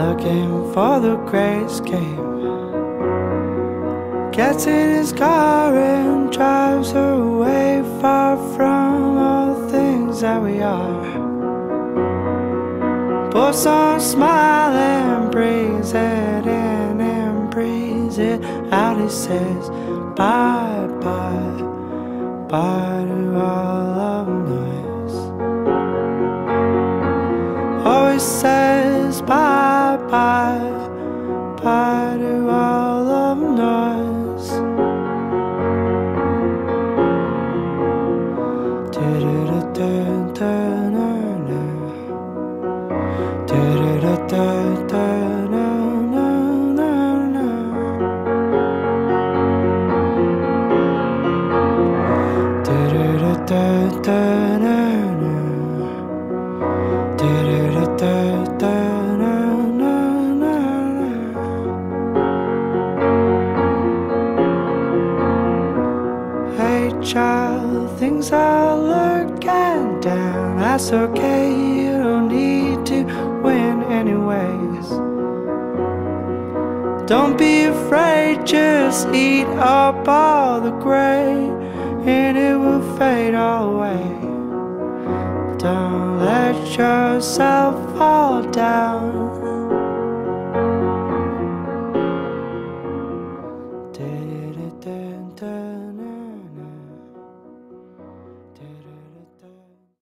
looking for the great escape. Gets in his car and drives away, far from all the things that we are. Puts on a smile and breathes it in and breathes it out. He says bye bye, bye to all of noise. Always says bye bye, bye to all of noise. Hey child, things are looking down. That's okay, you don't need to win anyways. Don't be afraid, just eat up all the gray and it will fade all away. Don't let yourself fall down.